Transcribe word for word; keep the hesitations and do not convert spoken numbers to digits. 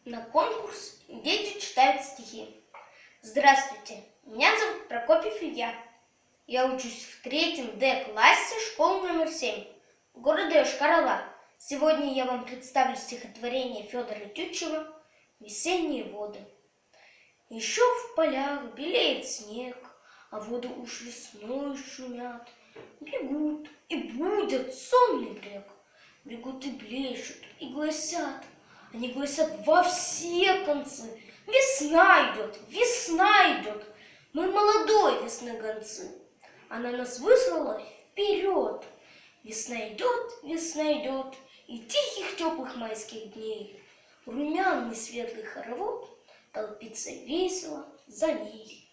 на конкурс «Дети читают стихи». Здравствуйте, меня зовут Прокопьев Илья. Я учусь в третьем Д классе школы номер семь города Йошкар-Олы. Сегодня я вам представлю стихотворение Федора Тютчева «Весенние воды». Еще в полях белеет снег, а воды уж весной шумят. Бегут и будет сонный брег, бегут и блещут, и гласят. Они гласят во все концы: весна идет, весна идет. Мы молодой весны гонцы, она нас выслала вперед. Весна идет, весна идет, и тихих теплых майских дней румяный светлый хоровод толпится весело за ней.